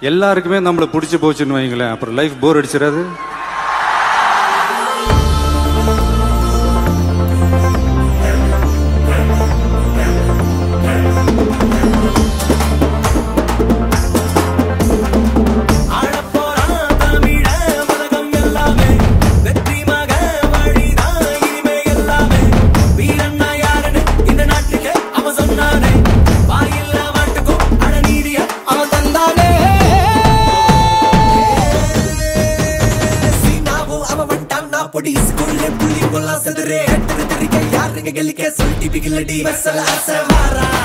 எல்லாருக்குமே நம்மளை பிடிச்சி போச்சுன்னு வைங்களேன், அப்புறம் லைஃப் போர் அடிச்சிடாது. पुलिस बोला सदरे हट तेरी के यार के गली के सुल्टी बिगलड़ी बसला से मारा